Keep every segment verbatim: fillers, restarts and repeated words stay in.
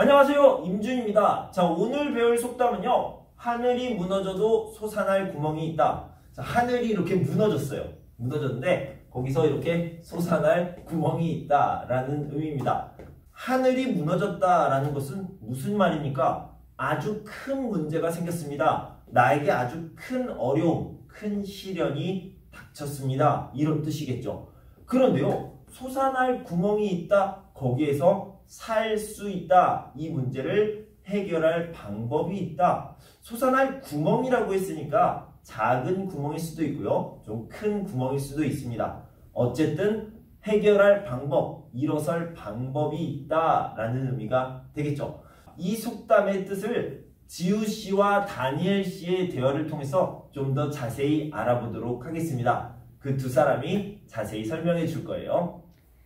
안녕하세요, 임준입니다. 자, 오늘 배울 속담은요, 하늘이 무너져도 솟아날 구멍이 있다. 자, 하늘이 이렇게 무너졌어요. 무너졌는데 거기서 이렇게 솟아날 구멍이 있다라는 의미입니다. 하늘이 무너졌다라는 것은 무슨 말입니까? 아주 큰 문제가 생겼습니다. 나에게 아주 큰 어려움, 큰 시련이 닥쳤습니다. 이런 뜻이겠죠. 그런데요, 솟아날 구멍이 있다. 거기에서 살 수 있다. 이 문제를 해결할 방법이 있다. 솟아날 구멍이라고 했으니까 작은 구멍일 수도 있고요. 좀 큰 구멍일 수도 있습니다. 어쨌든 해결할 방법, 일어설 방법이 있다라는 의미가 되겠죠. 이 속담의 뜻을 지우 씨와 다니엘 씨의 대화를 통해서 좀 더 자세히 알아보도록 하겠습니다. 그 두 사람이 자세히 설명해 줄 거예요.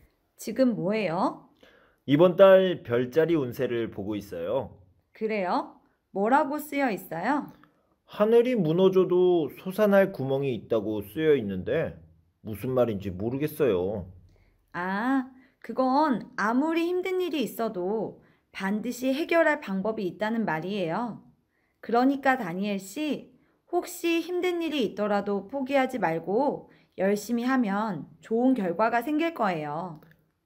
지금 뭐해요? 이번 달 별자리 운세를 보고 있어요. 그래요? 뭐라고 쓰여 있어요? 하늘이 무너져도 솟아날 구멍이 있다고 쓰여 있는데 무슨 말인지 모르겠어요. 아, 그건 아무리 힘든 일이 있어도 반드시 해결할 방법이 있다는 말이에요. 그러니까 다니엘 씨, 혹시 힘든 일이 있더라도 포기하지 말고 열심히 하면 좋은 결과가 생길 거예요.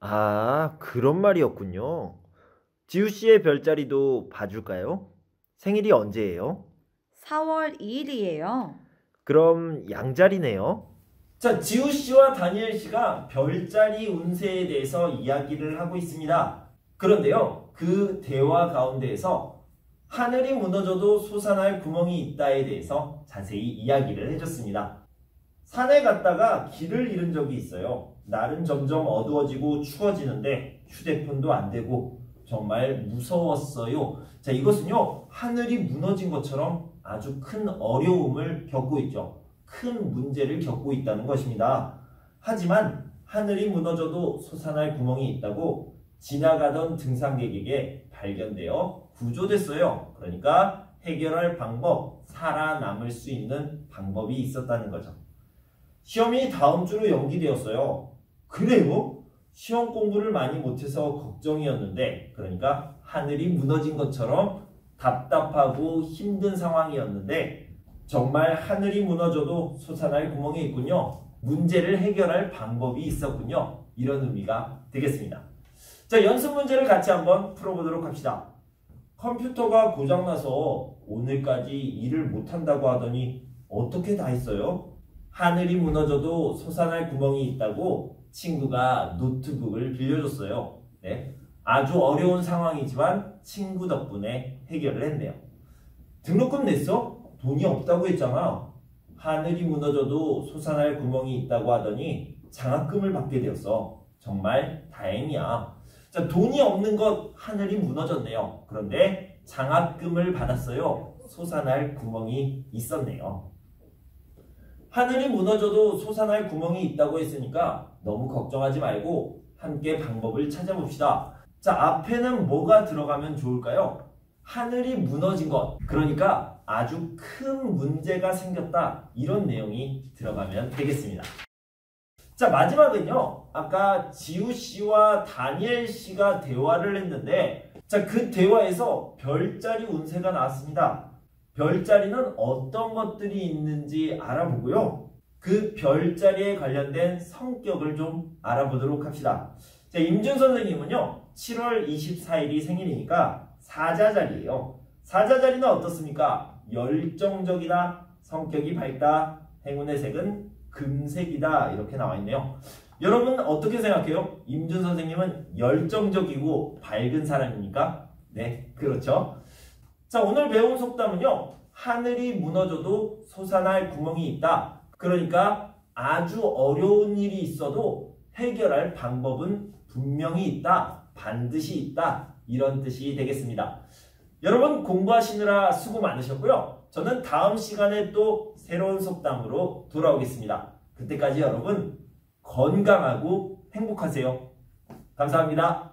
아, 그런 말이었군요. 지우 씨의 별자리도 봐줄까요? 생일이 언제예요? 사월 이일이에요. 그럼 양자리네요. 자, 지우 씨와 다니엘 씨가 별자리 운세에 대해서 이야기를 하고 있습니다. 그런데요, 그 대화 가운데에서 하늘이 무너져도 솟아날 구멍이 있다에 대해서 자세히 이야기를 해줬습니다. 산에 갔다가 길을 잃은 적이 있어요. 날은 점점 어두워지고 추워지는데 휴대폰도 안 되고 정말 무서웠어요. 자, 이것은요, 하늘이 무너진 것처럼 아주 큰 어려움을 겪고 있죠. 큰 문제를 겪고 있다는 것입니다. 하지만 하늘이 무너져도 솟아날 구멍이 있다고 지나가던 등산객에게 발견되어 구조됐어요. 그러니까 해결할 방법, 살아남을 수 있는 방법이 있었다는 거죠. 시험이 다음 주로 연기되었어요. 그래요? 시험 공부를 많이 못해서 걱정이었는데, 그러니까 하늘이 무너진 것처럼 답답하고 힘든 상황이었는데 정말 하늘이 무너져도 솟아날 구멍이 있군요. 문제를 해결할 방법이 있었군요. 이런 의미가 되겠습니다. 자, 연습 문제를 같이 한번 풀어보도록 합시다. 컴퓨터가 고장나서 오늘까지 일을 못한다고 하더니 어떻게 다 했어요? 하늘이 무너져도 솟아날 구멍이 있다고 친구가 노트북을 빌려줬어요. 네, 아주 어려운 상황이지만 친구 덕분에 해결을 했네요. 등록금 냈어? 돈이 없다고 했잖아. 하늘이 무너져도 솟아날 구멍이 있다고 하더니 장학금을 받게 되었어. 정말 다행이야. 자, 돈이 없는 것 하늘이 무너졌네요. 그런데 장학금을 받았어요. 솟아날 구멍이 있었네요. 하늘이 무너져도 솟아날 구멍이 있다고 했으니까 너무 걱정하지 말고 함께 방법을 찾아봅시다. 자, 앞에는 뭐가 들어가면 좋을까요? 하늘이 무너진 것, 그러니까 아주 큰 문제가 생겼다, 이런 내용이 들어가면 되겠습니다. 자, 마지막은요, 아까 지우 씨와 다니엘 씨가 대화를 했는데, 자, 그 대화에서 별자리 운세가 나왔습니다. 별자리는 어떤 것들이 있는지 알아보고요, 그 별자리에 관련된 성격을 좀 알아보도록 합시다. 자, 임준 선생님은요, 칠월 이십사일이 생일이니까 사자자리예요. 사자자리는 어떻습니까? 열정적이다, 성격이 밝다, 행운의 색은 금색이다, 이렇게 나와 있네요. 여러분 어떻게 생각해요? 임준 선생님은 열정적이고 밝은 사람입니까? 네, 그렇죠. 자, 오늘 배운 속담은요, 하늘이 무너져도 솟아날 구멍이 있다. 그러니까 아주 어려운 일이 있어도 해결할 방법은 분명히 있다, 반드시 있다, 이런 뜻이 되겠습니다. 여러분 공부하시느라 수고 많으셨고요. 저는 다음 시간에 또 새로운 속담으로 돌아오겠습니다. 그때까지 여러분 건강하고 행복하세요. 감사합니다.